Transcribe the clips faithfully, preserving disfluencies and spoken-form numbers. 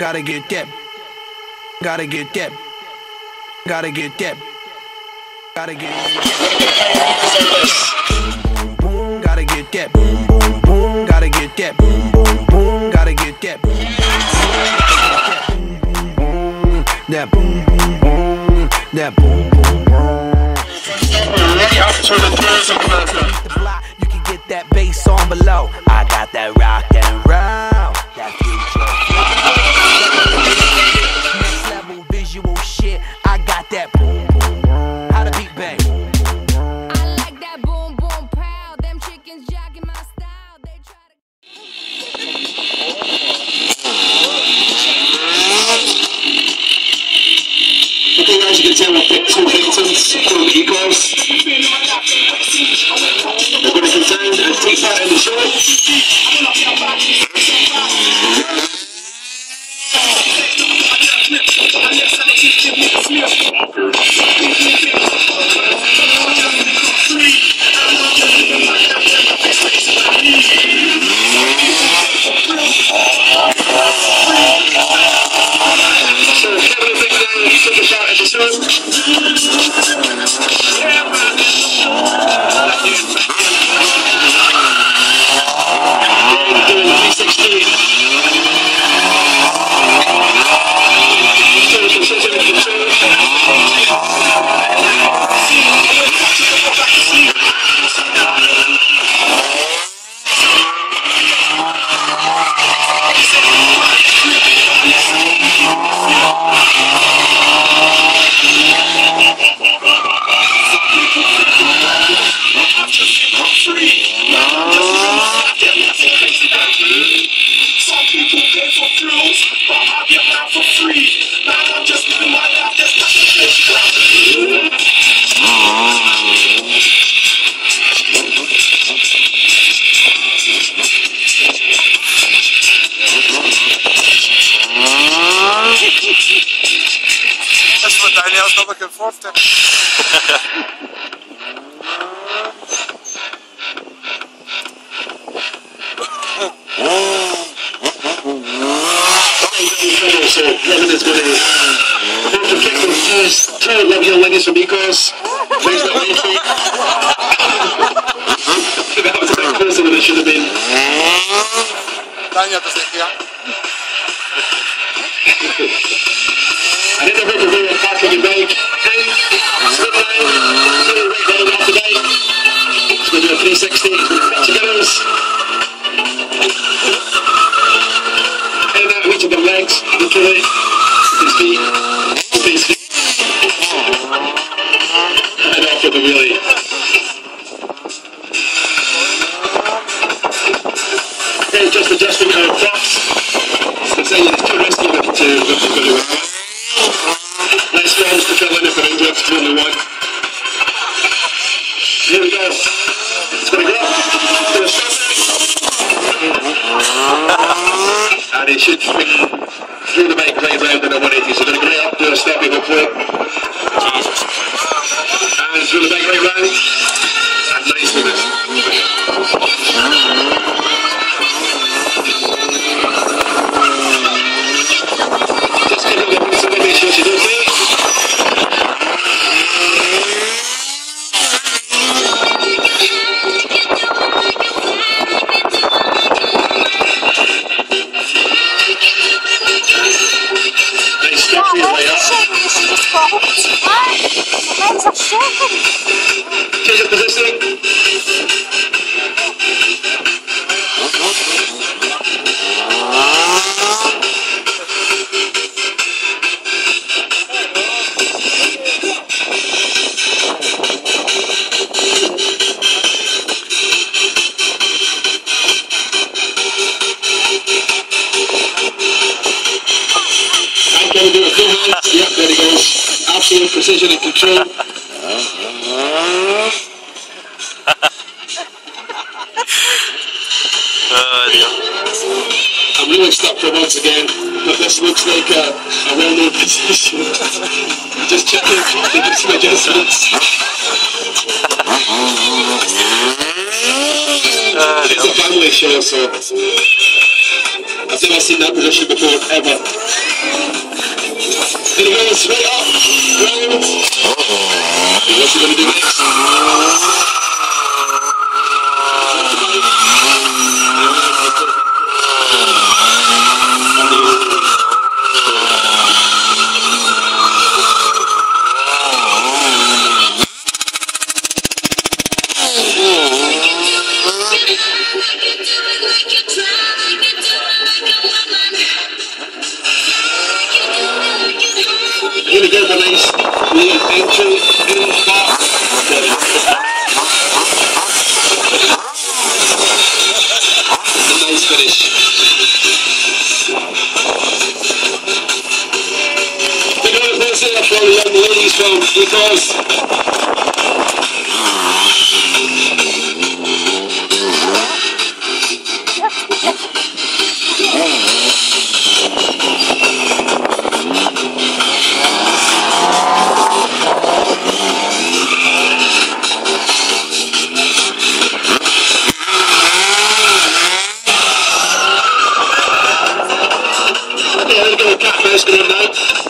Gotta get that. Gotta get that. Gotta get that. Gotta get that. Boom, boom, gotta get that. Boom, boom, boom, gotta get that. Boom, boom, boom, gotta get that. Boom, boom, boom, that boom, boom, boom, that boom, boom, boom. You can get that bass on below. I got that rock and roll, that future. Next level visual shit. I got that boom, boom, boom. How to beat bang. I like that boom, boom, pow. Them chickens jacking my style. They try to. Okay guys, you can tell we picked two victims from Egos. They're going to contend and take part in the show. So Kevin Big Dan, he took a shot at the show. Doing three sixteen. Still precision and control. Some people pay for thrills, but I get mine for free. Now I'm just living my life, there's nothing to That's what Daniel's not looking forward to. So Kevin is going to hope to kick them first. Two love your winners from Egos. Thanks for entry. That was a bit closer than it should have been. Daniel doesn't care. I didn't know if you were back on your bike. Spin line, really right down off the bike. It's going to do a three sixty. It's going to pitch together. And that reaching the legs, literally, his feet, his feet, and off with the wheelie. Okay, just adjusting our props. I'm saying it's too risky with the two, but we're going to do it. Nice rounds to fill in if an injury, two only one. Here we go. It's going to go up. It's going to stop. And he should through the bike right round in a one eighty, so they're going to up to a steppy hopefully. And through the bike right round. And nice with it. Just give him the piece of make sure she's okay. Change your positioning. And can we do a full hands? Yep, there he goes. Absolute precision and control. I'm really stuck for once again, but this looks like a, a well-known position. Just checking if you can do some adjustments. It's a family show, so that's I've never seen that position before, ever. Then he goes straight up, round. What's he going to do next? Here we go, the nice lead entry in the spot. A nice finish. We're going to put there for the young ladies from because going now.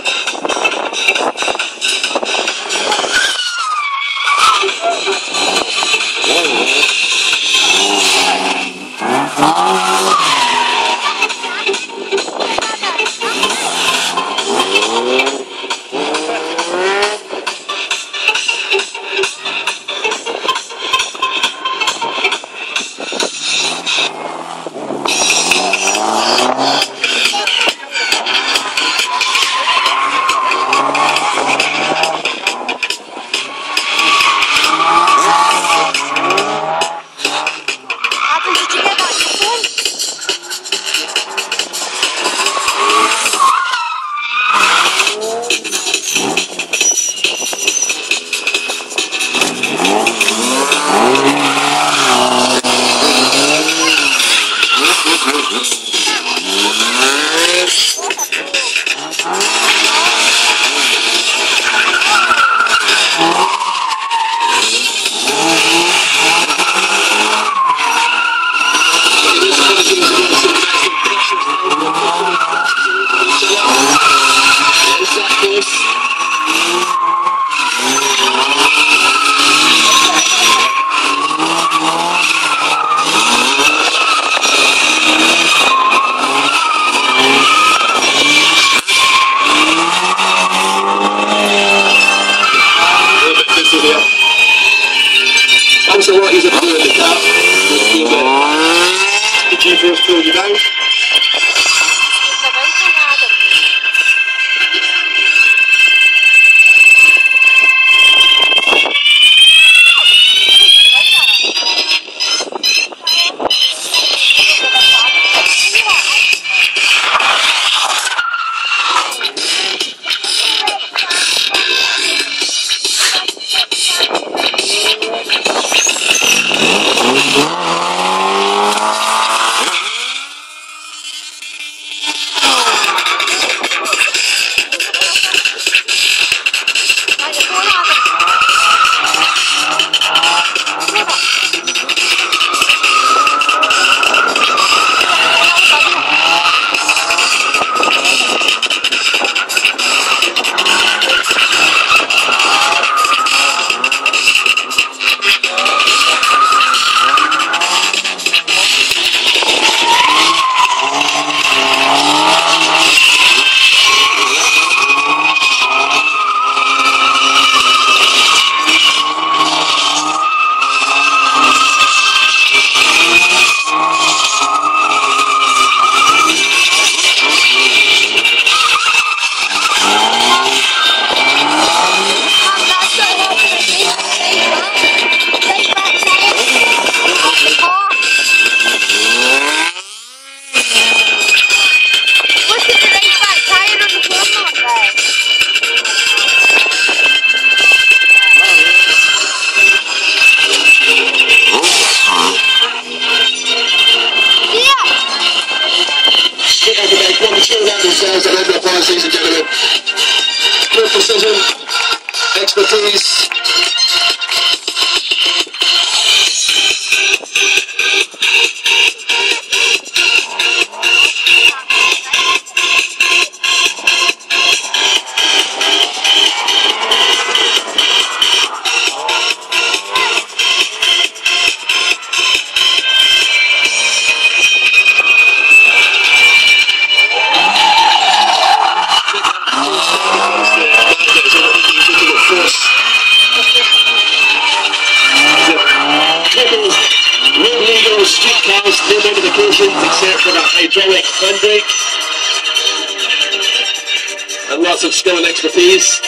Also, what is a blue in the car? The G-force pull you down. Themselves a round of applause, ladies and gentlemen. Good precision, expertise. trials, no modifications except for that hydraulic handbrake. And lots of skill and expertise.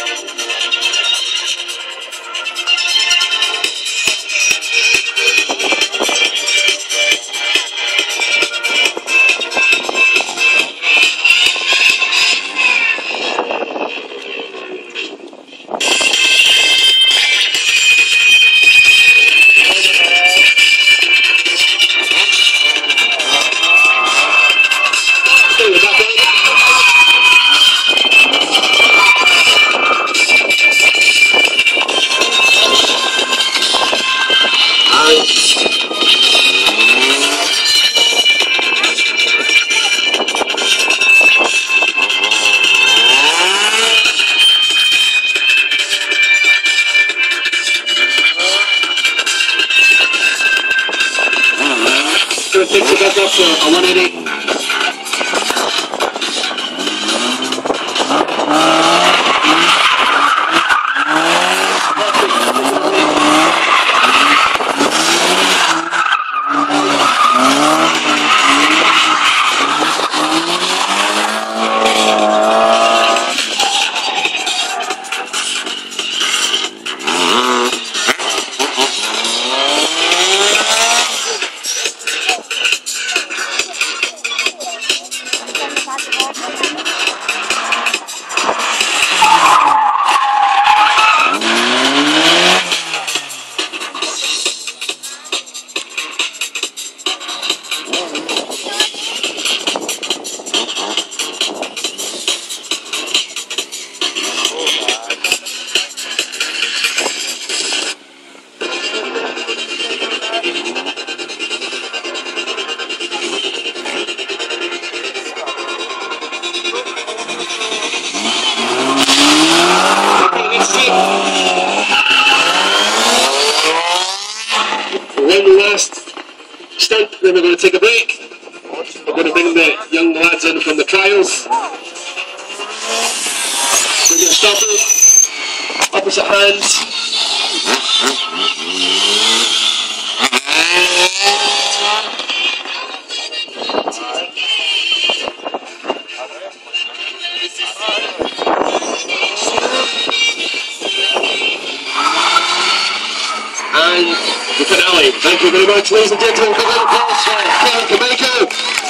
Takes it back up to a one eighty. One last stunt, then we're going to take a break. We're going to bring the young lads in from the trials. We're going to stop it. Opposite hands. And the finale. Thank you very much, ladies and gentlemen. Give it a applause for Ken Kameko.